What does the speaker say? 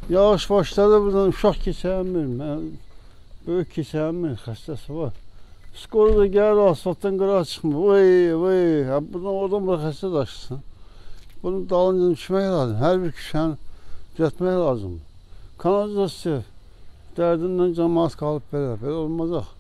Yağış başladı, buradan uşaq keçəmir. Böyük keçəmir, xəstəsi var. Skor da gəlir, asfaltdan qırağa çıxmır. Vay, buradan oradan bura xəstə daşısın. Bunun dalınca düşmək lazım. Hər bir küçəni düzəltmək lazım. Kanalizasiya dərdindən cəmaət qalıb belə olmayacaq.